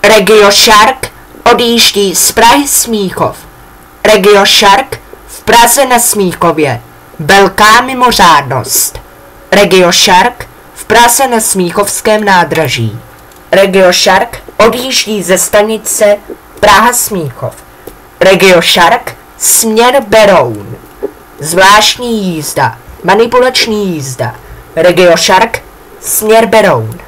RegioShark odjíždí z Prahy Smíchov. RegioShark v Praze na Smíchově. Velká mimořádnost. RegioShark v Praze na Smíchovském nádraží. RegioShark odjíždí ze stanice Praha Smíchov. RegioShark směr Beroun. Zvláštní jízda. Manipulační jízda. RegioShark směr Beroun.